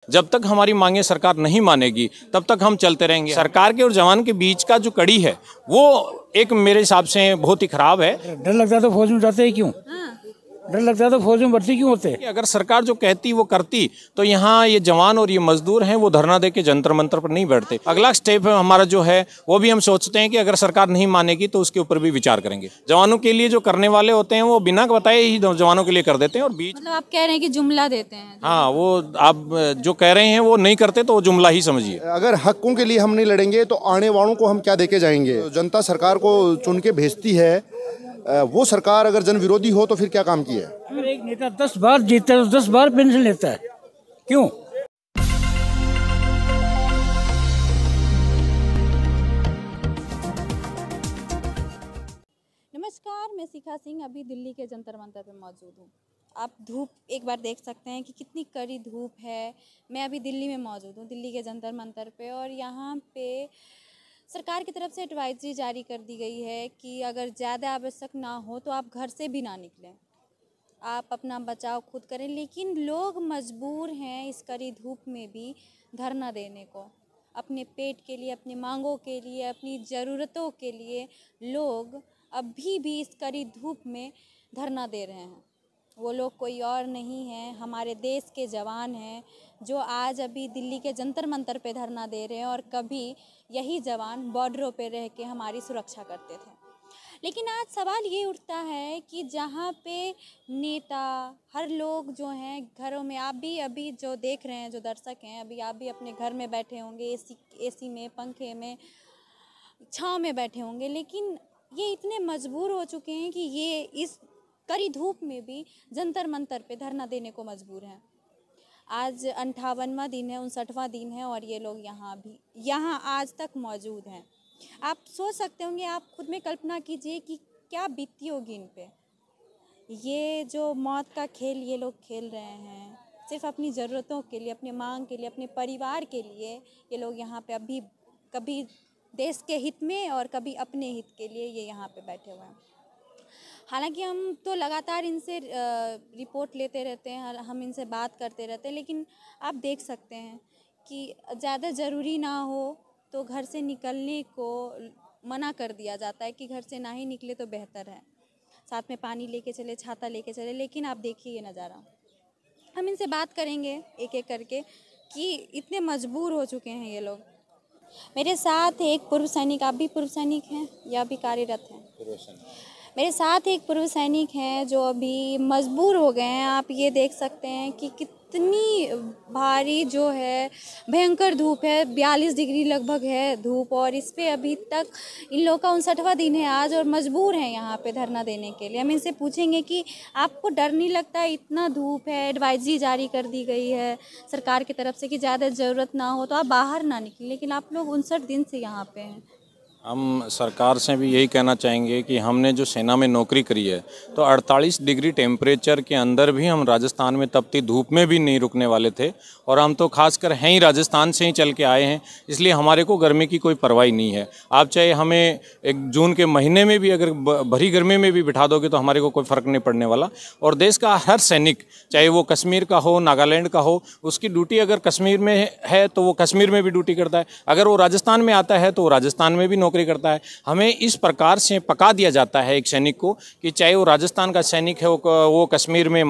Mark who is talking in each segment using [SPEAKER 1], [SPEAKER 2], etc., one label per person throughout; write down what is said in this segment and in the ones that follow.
[SPEAKER 1] जब तक हमारी मांगे सरकार नहीं मानेगी तब तक हम चलते रहेंगे। सरकार के और जवान के बीच का जो कड़ी है वो एक मेरे हिसाब से बहुत ही खराब है।
[SPEAKER 2] डर लगता है तो फौज में जाते ही क्यों? डर लगता है तो फौज में भर्ती क्यों होते?
[SPEAKER 1] अगर सरकार जो कहती वो करती तो यहाँ ये जवान और ये मजदूर हैं वो धरना दे के जंतर मंतर पर नहीं बैठते। अगला स्टेप हमारा जो है वो भी हम सोचते हैं कि अगर सरकार नहीं मानेगी तो उसके ऊपर भी विचार करेंगे। जवानों के लिए जो करने वाले होते हैं वो बिना बताए ही जवानों के लिए कर देते हैं और बीच
[SPEAKER 3] मतलब आप कह रहे हैं कि जुमला देते हैं।
[SPEAKER 1] हाँ, वो आप जो कह रहे हैं वो नहीं करते तो वो जुमला ही समझिए।
[SPEAKER 4] अगर हकों के लिए हम नहीं लड़ेंगे तो आने वालों को हम क्या देके जाएंगे? जनता सरकार को चुन के भेजती है, वो सरकार अगर जन विरोधी हो तो फिर क्या काम किया है?
[SPEAKER 2] अगर एक नेता 10 बार जीतता है तो 10 बार पेंशन लेता है, क्यों?
[SPEAKER 3] नमस्कार, मैं शिखा सिंह अभी दिल्ली के जंतर मंतर पे मौजूद हूँ। आप धूप एक बार देख सकते हैं कि कितनी कड़ी धूप है। मैं अभी दिल्ली में मौजूद हूँ, दिल्ली के जंतर मंतर पे, और यहाँ पे सरकार की तरफ से एडवाइजरी जारी कर दी गई है कि अगर ज़्यादा आवश्यक ना हो तो आप घर से भी ना निकलें, आप अपना बचाव खुद करें। लेकिन लोग मजबूर हैं इस कड़ी धूप में भी धरना देने को, अपने पेट के लिए, अपनी मांगों के लिए, अपनी ज़रूरतों के लिए लोग अभी भी इस कड़ी धूप में धरना दे रहे हैं। वो लोग कोई और नहीं हैं, हमारे देश के जवान हैं जो आज अभी दिल्ली के जंतर मंतर पे धरना दे रहे हैं, और कभी यही जवान बॉर्डरों पे रह के हमारी सुरक्षा करते थे। लेकिन आज सवाल ये उठता है कि जहाँ पे नेता, हर लोग जो हैं घरों में, आप भी अभी जो देख रहे हैं, जो दर्शक हैं, अभी आप भी अपने घर में बैठे होंगे, एसी में, पंखे में, छाँव में बैठे होंगे, लेकिन ये इतने मजबूर हो चुके हैं कि ये इस कड़ी धूप में भी जंतर मंतर पे धरना देने को मजबूर हैं। आज 58वां दिन है, 59वां दिन है, और ये लोग यहाँ आज तक मौजूद हैं। आप सोच सकते होंगे, आप खुद में कल्पना कीजिए कि क्या बीती होगी इन पे। ये जो मौत का खेल ये लोग खेल रहे हैं, सिर्फ अपनी ज़रूरतों के लिए, अपने मांग के लिए, अपने परिवार के लिए ये लोग यहाँ पे अभी कभी देश के हित में और कभी अपने हित के लिए ये यहाँ पे बैठे हुए हैं। हालांकि हम तो लगातार इनसे रिपोर्ट लेते रहते हैं, हम इनसे बात करते रहते हैं, लेकिन आप देख सकते हैं कि ज़्यादा ज़रूरी ना हो तो घर से निकलने को मना कर दिया जाता है कि घर से ना ही निकले तो बेहतर है। साथ में पानी लेके चले, छाता लेके चले, लेकिन आप देखिए ये नज़ारा। हम इनसे बात करेंगे एक एक करके कि इतने मजबूर हो चुके हैं ये लोग। मेरे साथ एक पूर्व सैनिक, आप भी पूर्व सैनिक हैं या अभी कार्यरत हैं? मेरे साथ एक पूर्व सैनिक हैं जो अभी मजबूर हो गए हैं। आप ये देख सकते हैं कि कितनी भारी जो है भयंकर धूप है, 42 डिग्री लगभग है धूप, और इस पे अभी तक इन लोगों का 59वां दिन है आज, और मजबूर हैं यहाँ पे धरना देने के लिए। हम इनसे पूछेंगे कि आपको डर नहीं लगता? इतना धूप है, एडवाइजरी जारी कर दी गई है सरकार की तरफ से कि ज़्यादा ज़रूरत ना हो तो आप बाहर ना निकलें, लेकिन आप लोग 59 दिन से यहाँ पे हैं।
[SPEAKER 1] हम सरकार से भी यही कहना चाहेंगे कि हमने जो सेना में नौकरी करी है तो 48 डिग्री टेम्परेचर के अंदर भी हम राजस्थान में तपती धूप में भी नहीं रुकने वाले थे, और हम तो खासकर हैं ही राजस्थान से ही चल के आए हैं, इसलिए हमारे को गर्मी की कोई परवाह नहीं है। आप चाहे हमें एक जून के महीने में भी अगर भरी गर्मी में भी बिठा दोगे तो हमारे को कोई फ़र्क नहीं पड़ने वाला। और देश का हर सैनिक, चाहे वो कश्मीर का हो, नागालैंड का हो, उसकी ड्यूटी अगर कश्मीर में है तो वो कश्मीर में भी ड्यूटी करता है, अगर वो राजस्थान में आता है तो वो राजस्थान में भी नौकरी करता है। हमें इस प्रकार से पका दिया जाता है एक सैनिक को कि चाहे वो राजस्थान का सैनिक है, वो कश्मीर में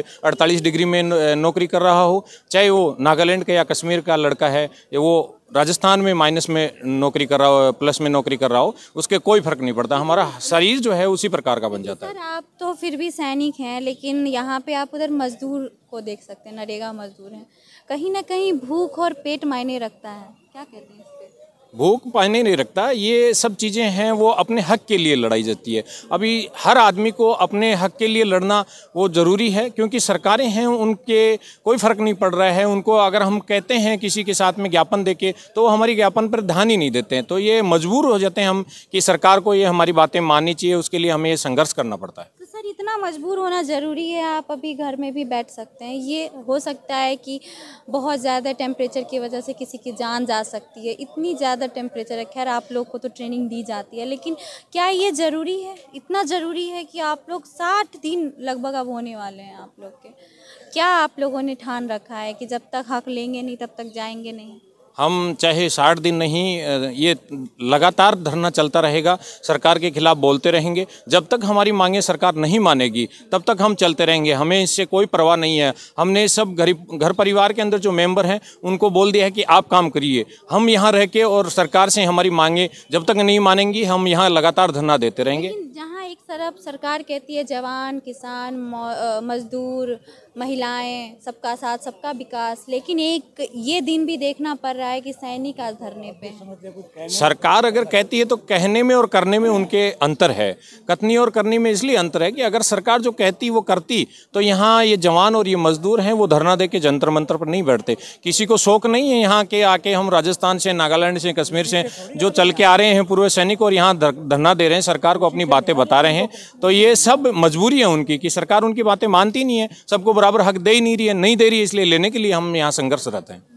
[SPEAKER 1] -48 डिग्री में नौकरी कर रहा हो, चाहे वो नागालैंड का या कश्मीर का लड़का है वो राजस्थान में माइनस में नौकरी कर रहा हो, प्लस में नौकरी कर रहा हो, उसके कोई फर्क नहीं पड़ता। हमारा शरीर जो है उसी प्रकार का बन जाता है।
[SPEAKER 3] सर, आप तो फिर भी सैनिक हैं, लेकिन यहाँ पे आप उधर मजदूर को देख सकते हैं, नरेगा मजदूर हैं। कहीं ना कहीं भूख और पेट मायने रखता है, क्या कहते हैं?
[SPEAKER 1] भूख मायने नहीं रखता, ये सब चीज़ें हैं वो अपने हक के लिए लड़ाई जाती है। अभी हर आदमी को अपने हक के लिए लड़ना वो ज़रूरी है, क्योंकि सरकारें हैं उनके कोई फ़र्क नहीं पड़ रहा है उनको। अगर हम कहते हैं किसी के साथ में ज्ञापन देके तो वो हमारी ज्ञापन पर ध्यान ही नहीं देते हैं, तो ये मजबूर हो जाते हैं हम कि सरकार को ये हमारी बातें माननी चाहिए, उसके लिए हमें ये संघर्ष करना पड़ता है।
[SPEAKER 3] तो सर, इतना मजबूर होना ज़रूरी है? आप अभी घर में भी बैठ सकते हैं। ये हो सकता है कि बहुत ज़्यादा टेम्परेचर की वजह से किसी की जान जा सकती है, इतनी ज़्यादा टेम्परेचर है। खैर आप लोग को तो ट्रेनिंग दी जाती है, लेकिन क्या ये ज़रूरी है? इतना ज़रूरी है कि आप लोग 60 दिन लगभग अब होने वाले हैं आप लोग के। क्या आप लोगों ने ठान रखा है कि जब तक हक लेंगे नहीं तब तक जाएंगे नहीं?
[SPEAKER 1] हम चाहे 60 दिन नहीं, ये लगातार धरना चलता रहेगा, सरकार के खिलाफ बोलते रहेंगे। जब तक हमारी मांगें सरकार नहीं मानेगी तब तक हम चलते रहेंगे, हमें इससे कोई परवाह नहीं है। हमने सब घर परिवार के अंदर जो मेंबर हैं उनको बोल दिया है कि आप काम करिए, हम यहाँ रह के और सरकार से हमारी मांगें जब तक नहीं मानेंगी हम यहाँ लगातार धरना देते रहेंगे।
[SPEAKER 3] जहाँ एक तरफ सरकार कहती है जवान, किसान, मजदूर, महिलाएं, सबका साथ सबका विकास, लेकिन एक ये दिन भी देखना पड़ रहा है कि सैनिक आज धरने पे हैं।
[SPEAKER 1] सरकार अगर कहती है तो कहने में और करने में उनके अंतर है। कथनी और करने में इसलिए अंतर है कि अगर सरकार जो कहती वो करती तो यहाँ ये जवान और ये मजदूर हैं वो धरना दे के जंतर मंतर पर नहीं बैठते। किसी को शौक नहीं है यहाँ के आके हम राजस्थान से, नागालैंड से, कश्मीर से जो चल के आ रहे हैं पूर्व सैनिक और यहाँ धरना दे रहे हैं, सरकार को अपनी बातें बता रहे हैं। तो ये सब मजबूरी है उनकी कि सरकार उनकी बातें मानती नहीं है, सबको बराबर हक दे ही नहीं रही है, नहीं दे रही है, इसलिए लेने के लिए हम यहाँ संघर्ष रहते हैं।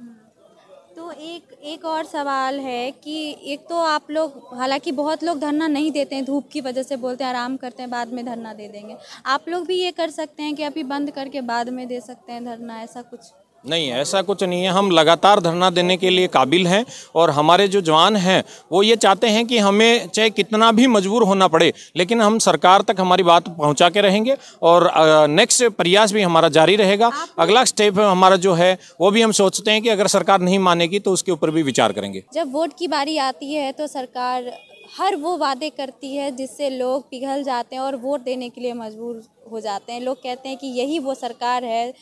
[SPEAKER 3] तो एक और सवाल है कि एक तो आप लोग, हालांकि बहुत लोग धरना नहीं देते हैं, धूप की वजह से बोलते हैं आराम करते हैं बाद में धरना दे देंगे। आप लोग भी ये कर सकते हैं कि अभी बंद करके बाद में दे सकते हैं धरना, ऐसा कुछ?
[SPEAKER 1] नहीं, ऐसा कुछ नहीं है। हम लगातार धरना देने के लिए काबिल हैं और हमारे जो जवान हैं वो ये चाहते हैं कि हमें चाहे कितना भी मजबूर होना पड़े लेकिन हम सरकार तक हमारी बात पहुंचा के रहेंगे और नेक्स्ट प्रयास भी हमारा जारी रहेगा। अगला स्टेप हमारा जो है वो भी हम सोचते हैं कि अगर सरकार नहीं मानेगी तो उसके ऊपर भी विचार करेंगे।
[SPEAKER 3] जब वोट की बारी आती है तो सरकार हर वो वादे करती है जिससे लोग पिघल जाते हैं और वोट देने के लिए मजबूर हो जाते हैं। लोग कहते हैं कि यही वो सरकार है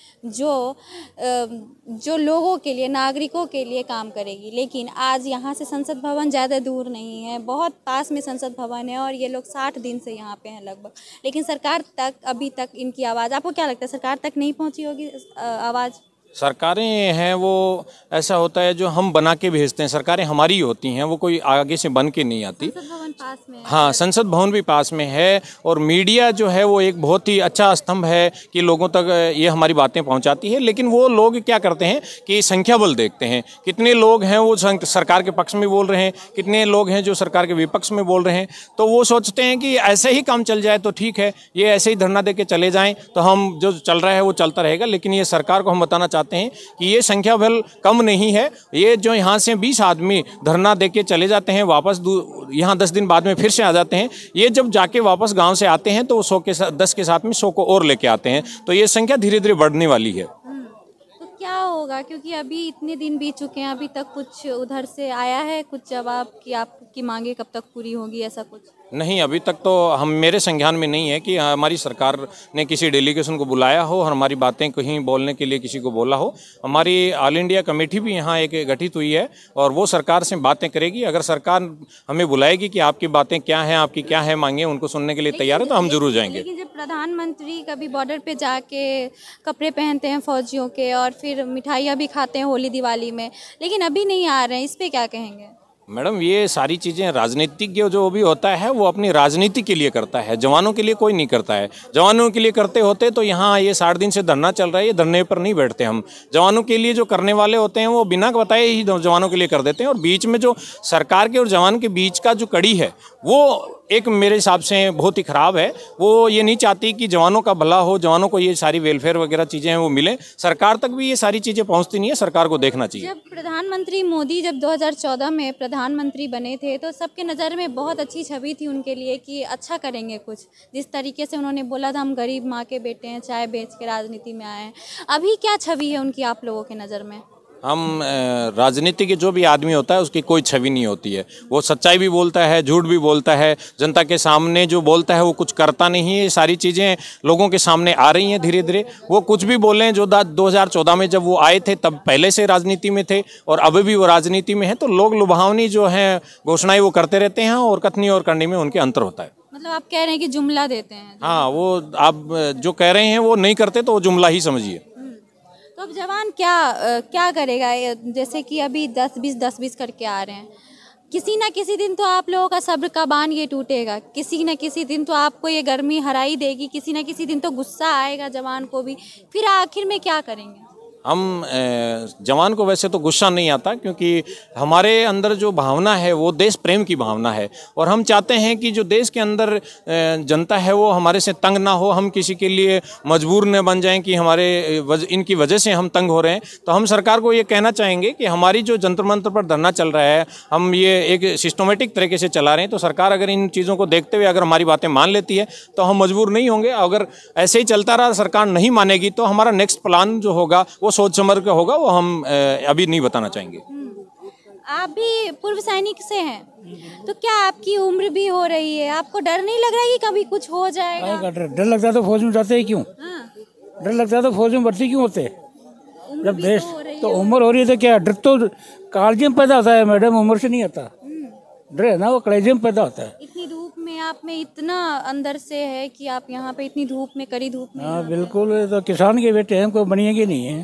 [SPEAKER 3] जो लोगों के लिए, नागरिकों के लिए काम करेगी। लेकिन आज यहाँ से संसद भवन ज़्यादा दूर नहीं है, बहुत पास में संसद भवन है और ये लोग 60 दिन से यहाँ पे हैं लगभग, लेकिन सरकार तक अभी तक इनकी आवाज़, आपको क्या लगता है सरकार तक नहीं पहुँची होगी आवाज़?
[SPEAKER 1] सरकारें हैं वो ऐसा होता है जो हम बना के भेजते हैं, सरकारें हमारी ही होती हैं, वो कोई आगे से बन के नहीं आती।
[SPEAKER 3] संसद भवन पास में है।
[SPEAKER 1] हाँ, संसद भवन भी पास में है और मीडिया जो है वो एक बहुत ही अच्छा स्तंभ है कि लोगों तक ये हमारी बातें पहुंचाती है। लेकिन वो लोग क्या करते हैं कि संख्या बल देखते हैं, कितने लोग हैं वो सरकार के पक्ष में बोल रहे हैं, कितने लोग हैं जो सरकार के विपक्ष में बोल रहे हैं, तो वो सोचते हैं कि ऐसे ही काम चल जाए तो ठीक है, ये ऐसे ही धरना दे के चले जाएँ तो हम जो चल रहा है वो चलता रहेगा। लेकिन ये सरकार को हम बताना चाहते हैं कि ये संख्या बल कम नहीं है। ये जो यहाँ से 20 आदमी धरना दे के चले जाते हैं, वापस यहाँ 10 दिन बाद में फिर से आ जाते हैं, ये जब जाके वापस गांव से आते हैं तो वो 10 के साथ में 100 को और लेके आते हैं, तो ये संख्या धीरे धीरे बढ़ने वाली है।
[SPEAKER 3] तो क्या होगा, क्योंकि अभी इतने दिन बीत चुके हैं, अभी तक कुछ उधर से आया है कुछ जवाब कि आपकी मांगे कब तक पूरी होगी, ऐसा कुछ?
[SPEAKER 1] नहीं, अभी तक तो हम, मेरे संज्ञान में नहीं है कि हमारी सरकार ने किसी डेलीगेशन को बुलाया हो और हमारी बातें कहीं बोलने के लिए किसी को बोला हो। हमारी ऑल इंडिया कमेटी भी यहाँ एक गठित हुई है और वो सरकार से बातें करेगी। अगर सरकार हमें बुलाएगी कि आपकी बातें क्या हैं, आपकी क्या है मांगे, उनको सुनने के लिए तैयार है तो हम जरूर जाएंगे।
[SPEAKER 3] लेकिन जब प्रधानमंत्री कभी बॉर्डर पे जाके कपड़े पहनते हैं फौजियों के और फिर मिठाइयाँ भी खाते हैं होली दिवाली में, लेकिन अभी नहीं आ रहे हैं, इस पर क्या कहेंगे?
[SPEAKER 1] मैडम, ये सारी चीज़ें राजनीतिज्ञ जो भी होता है वो अपनी राजनीति के लिए करता है, जवानों के लिए कोई नहीं करता है। जवानों के लिए करते होते तो यहाँ ये 60 दिन से धरना चल रहा है, ये धरने पर नहीं बैठते हम। जवानों के लिए जो करने वाले होते हैं वो बिना बताए ही जवानों के लिए कर देते हैं। और बीच में जो सरकार के और जवान के बीच का जो कड़ी है वो एक मेरे हिसाब से बहुत ही ख़राब है। वो ये नहीं चाहती कि जवानों का भला हो, जवानों को ये सारी वेलफेयर वगैरह चीज़ें हैं वो मिले। सरकार तक भी ये सारी चीज़ें पहुँचती नहीं है, सरकार को देखना चाहिए।
[SPEAKER 3] जब प्रधानमंत्री मोदी जब 2014 में प्रधानमंत्री बने थे तो सबके नज़र में बहुत अच्छी छवि थी उनके लिए कि अच्छा करेंगे कुछ। जिस तरीके से उन्होंने बोला था हम गरीब माँ के बेटे हैं, चाय बेच के राजनीति में आए हैं, अभी क्या छवि है उनकी आप लोगों के नज़र में?
[SPEAKER 1] हम राजनीति के जो भी आदमी होता है उसकी कोई छवि नहीं होती है। वो सच्चाई भी बोलता है, झूठ भी बोलता है, जनता के सामने जो बोलता है वो कुछ करता नहीं है। ये सारी चीज़ें लोगों के सामने आ रही हैं धीरे धीरे। वो कुछ भी बोल रहे हैं, जो 2014 में जब वो आए थे तब पहले से राजनीति में थे और अभी भी वो राजनीति में है, तो लोग लुभावनी जो है घोषणाएं वो करते रहते हैं और कथनी और करनी में उनके अंतर होता है।
[SPEAKER 3] मतलब आप कह रहे हैं कि जुमला देते हैं?
[SPEAKER 1] हाँ, वो आप जो कह रहे हैं वो नहीं करते तो वो जुमला ही समझिए।
[SPEAKER 3] तो अब जवान क्या करेगा? जैसे कि अभी 10-20 करके आ रहे हैं, किसी ना किसी दिन तो आप लोगों का सब्र का बांध ये टूटेगा, किसी ना किसी दिन तो आपको ये गर्मी हराई देगी, किसी ना किसी दिन तो गुस्सा आएगा जवान को भी, फिर आखिर में क्या करेंगे?
[SPEAKER 1] हम जवान को वैसे तो गुस्सा नहीं आता, क्योंकि हमारे अंदर जो भावना है वो देश प्रेम की भावना है, और हम चाहते हैं कि जो देश के अंदर जनता है वो हमारे से तंग ना हो, हम किसी के लिए मजबूर न बन जाएं कि इनकी वजह से हम तंग हो रहे हैं। तो हम सरकार को ये कहना चाहेंगे कि हमारी जो जंतर मंतर पर धरना चल रहा है, हम ये एक सिस्टमेटिक तरीके से चला रहे हैं, तो सरकार अगर इन चीज़ों को देखते हुए अगर हमारी बातें मान लेती है तो हम मजबूर नहीं होंगे। अगर ऐसे ही चलता रहा, सरकार नहीं मानेगी, तो हमारा नेक्स्ट प्लान जो होगा वो सोच समझ के होगा, वो हम अभी नहीं बताना चाहेंगे।
[SPEAKER 3] आप भी पूर्व सैनिक से हैं, तो क्या आपकी उम्र भी हो रही है, आपको डर नहीं लग रहा है कि कभी कुछ हो जाएगा?
[SPEAKER 2] डर लगता है तो फौज में जाते हैं क्यों? डर लगता है तो फौज में भर्ती क्यों होते हैं? जब देश तो उम्र हो रही है तो क्या डर तो कालजे में पैदा होता है मैडम, उम्र से नहीं आता। डर है ना वो कलेजे में पैदा होता है।
[SPEAKER 3] इतनी धूप में आप में इतना अंदर से है कि आप यहाँ पे इतनी धूप में, कड़ी धूप में।
[SPEAKER 2] हाँ बिल्कुल, तो किसान के बेटे हैं, कोई बनिएंगे नहीं है।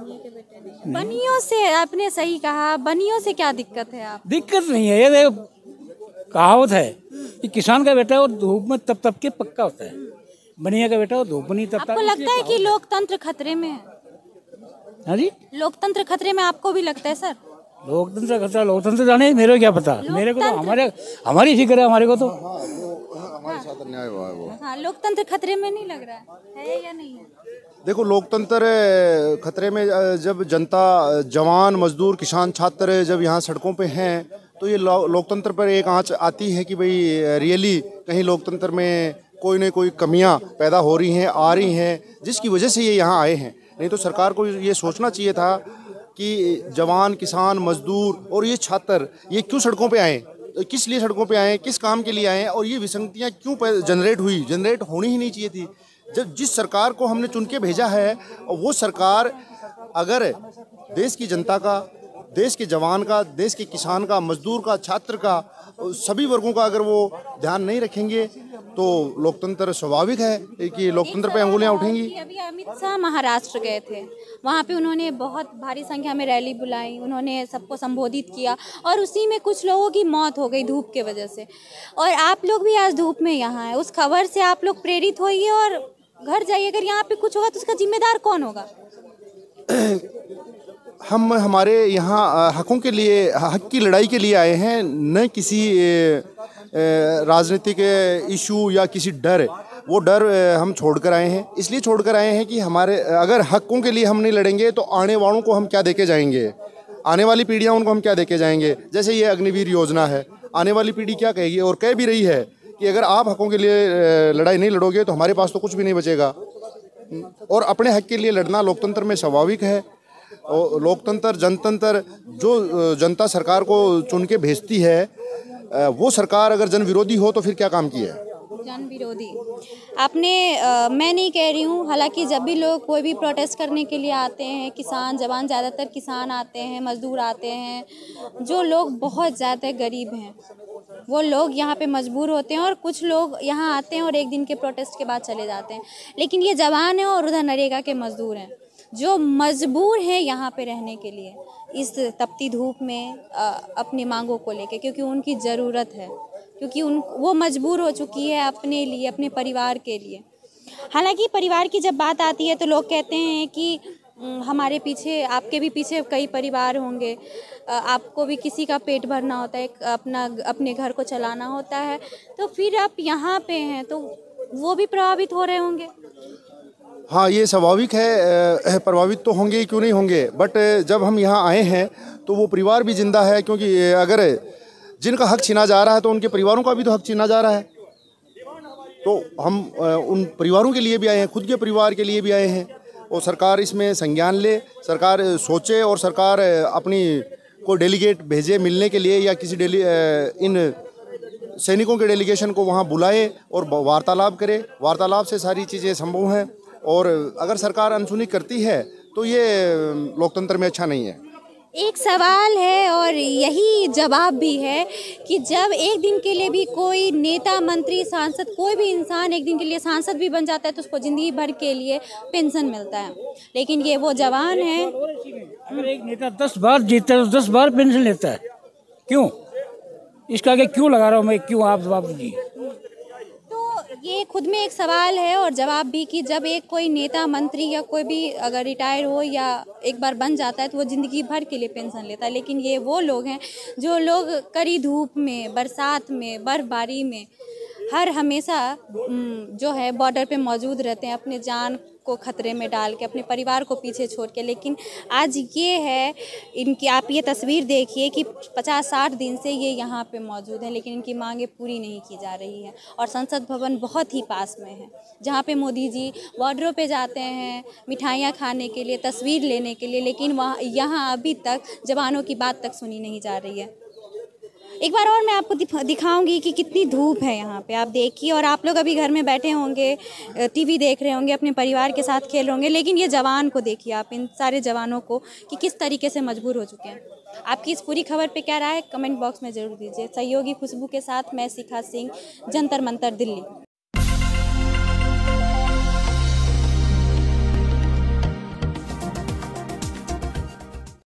[SPEAKER 3] बनियों से आपने सही कहा, बनियों से क्या दिक्कत है? आप
[SPEAKER 2] दिक्कत नहीं है, ये कहावत है कि किसान का बेटा वो धूप में तप तप के पक्का होता है, बनिया का बेटा वो धूप में नहीं तपता।
[SPEAKER 3] आपको लगता है कि लोकतंत्र खतरे में है?
[SPEAKER 2] हाँ जी,
[SPEAKER 3] लोकतंत्र खतरे में आपको भी लगता है सर?
[SPEAKER 2] लोकतंत्र का खतरा, लोकतंत्र जाने मेरे को क्या पता, मेरे को तो हमारी फिक्र है, हमारे को तो
[SPEAKER 4] हमारे साथ अन्याय हुआ है वो।
[SPEAKER 3] हाँ, लोकतंत्र खतरे में नहीं लग रहा है या नहीं है?
[SPEAKER 4] देखो, लोकतंत्र खतरे में जब जनता, जवान, मजदूर, किसान, छात्र जब यहाँ सड़कों पे हैं तो ये लोकतंत्र पर एक आंच आती है कि भाई रियली कहीं लोकतंत्र में कोई न कोई कमियां पैदा हो रही हैं, आ रही हैं, जिसकी वजह से ये यहाँ आए हैं। नहीं तो सरकार को ये सोचना चाहिए था कि जवान, किसान, मजदूर और ये छात्र ये क्यों सड़कों पे आए, किस लिए सड़कों पे आए, किस काम के लिए आए, और ये विसंगतियाँ क्यों जनरेट होनी ही नहीं चाहिए थी। जब जिस सरकार को हमने चुन के भेजा है, वो सरकार अगर देश की जनता का, देश के जवान का, देश के किसान का, मजदूर का, छात्र का, सभी वर्गों का अगर वो ध्यान नहीं रखेंगे तो लोकतंत्र स्वाभाविक है कि लोकतंत्र पे अंगुलियां उठेंगी।
[SPEAKER 3] अभी अमित शाह महाराष्ट्र गए थे, वहाँ पे उन्होंने बहुत भारी संख्या में रैली बुलाई, उन्होंने सबको संबोधित किया और उसी में कुछ लोगों की मौत हो गई धूप के वजह से। और आप लोग भी आज धूप में यहाँ हैं, उस खबर से आप लोग प्रेरित होइए और घर जाइए। अगर यहाँ पे कुछ होगा तो उसका जिम्मेदार कौन होगा?
[SPEAKER 4] हम हमारे यहाँ हकों के लिए, हक की लड़ाई के लिए आए हैं, न किसी राजनीतिक इशू या किसी डर। वो डर हम छोड़कर आए हैं, इसलिए छोड़कर आए हैं कि हमारे अगर हकों के लिए हम नहीं लड़ेंगे तो आने वालों को हम क्या देके जाएंगे, आने वाली पीढ़ियाँ उनको हम क्या देके जाएंगे। जैसे ये अग्निवीर योजना है, आने वाली पीढ़ी क्या कहेगी, और कह भी रही है कि अगर आप हकों के लिए लड़ाई नहीं लड़ोगे तो हमारे पास तो कुछ भी नहीं बचेगा। और अपने हक के लिए लड़ना लोकतंत्र में स्वाभाविक है। और लोकतंत्र, जनतंत्र, जो जनता सरकार को चुन के भेजती है, वो सरकार अगर जन विरोधी हो तो फिर क्या काम किया है?
[SPEAKER 3] जन विरोधी आपने मैं नहीं कह रही हूँ, हालांकि जब भी लोग कोई भी प्रोटेस्ट करने के लिए आते हैं, किसान, जवान, ज़्यादातर किसान आते हैं, मजदूर आते हैं, जो लोग बहुत ज़्यादा गरीब हैं वो लोग यहाँ पे मजबूर होते हैं, और कुछ लोग यहाँ आते हैं और एक दिन के प्रोटेस्ट के बाद चले जाते हैं। लेकिन ये जवान हैं और उधर नरेगा के मजदूर हैं जो मजबूर हैं यहाँ पे रहने के लिए इस तपती धूप में अपनी मांगों को लेके, क्योंकि उनकी ज़रूरत है, क्योंकि वो मजबूर हो चुकी है अपने लिए, अपने परिवार के लिए। हालांकि परिवार की जब बात आती है तो लोग कहते हैं कि हमारे पीछे, आपके भी पीछे कई परिवार होंगे, आपको भी किसी का पेट भरना होता है, अपने घर को चलाना होता है, तो फिर आप यहाँ पे हैं तो वो भी प्रभावित हो रहे होंगे।
[SPEAKER 4] हाँ, ये स्वाभाविक है, प्रभावित तो होंगे, क्यों नहीं होंगे। बट जब हम यहाँ आए हैं तो वो परिवार भी जिंदा है, क्योंकि अगर जिनका हक छीना जा रहा है तो उनके परिवारों का भी तो हक छीना जा रहा है। तो हम उन परिवारों के लिए भी आए हैं, खुद के परिवार के लिए भी आए हैं, और सरकार इसमें संज्ञान ले, सरकार सोचे और सरकार अपनी को डेलीगेट भेजे मिलने के लिए, या किसी इन सैनिकों के डेलीगेशन को वहाँ बुलाए और वार्तालाप करे। वार्तालाप से सारी चीज़ें संभव हैं, और अगर सरकार अनसुनी करती है तो ये लोकतंत्र में अच्छा नहीं है।
[SPEAKER 3] एक सवाल है और यही जवाब भी है कि जब एक दिन के लिए भी कोई नेता, मंत्री, सांसद, कोई भी इंसान एक दिन के लिए सांसद भी बन जाता है तो उसको ज़िंदगी भर के लिए पेंशन मिलता है, लेकिन ये वो जवान है।
[SPEAKER 2] अगर एक नेता 10 बार जीतता है तो 10 बार पेंशन लेता है, क्यों? इसका आगे क्यों लगा रहा हूँ मैं, क्यों, आप जवाब दीजिए।
[SPEAKER 3] तो ये खुद में एक सवाल है और जवाब भी कि जब एक कोई नेता मंत्री या कोई भी अगर रिटायर हो या एक बार बन जाता है तो वो ज़िंदगी भर के लिए पेंशन लेता है, लेकिन ये वो लोग हैं जो लोग कड़ी धूप में, बरसात में, बर्फबारी में हर हमेशा जो है बॉर्डर पे मौजूद रहते हैं, अपने जान को खतरे में डाल के, अपने परिवार को पीछे छोड़ के। लेकिन आज ये है इनकी, आप ये तस्वीर देखिए कि 50-60 दिन से ये यहाँ पे मौजूद हैं, लेकिन इनकी मांगे पूरी नहीं की जा रही हैं। और संसद भवन बहुत ही पास में है, जहाँ पे मोदी जी बॉर्डरों पे जाते हैं मिठाइयाँ खाने के लिए, तस्वीर लेने के लिए, लेकिन वहाँ यहाँ अभी तक जवानों की बात तक सुनी नहीं जा रही है। एक बार और मैं आपको दिखाऊंगी कि कितनी धूप है यहाँ पे, आप देखिए। और आप लोग अभी घर में बैठे होंगे, टीवी देख रहे होंगे, अपने परिवार के साथ खेल रहे होंगे, लेकिन ये जवान को देखिए आप, इन सारे जवानों को कि किस तरीके से मजबूर हो चुके हैं। आपकी इस पूरी खबर पे क्या राय है, कमेंट बॉक्स में ज़रूर दीजिए। सहयोगी खुशबू के साथ मैं शिखा सिंह, जंतर मंतर, दिल्ली।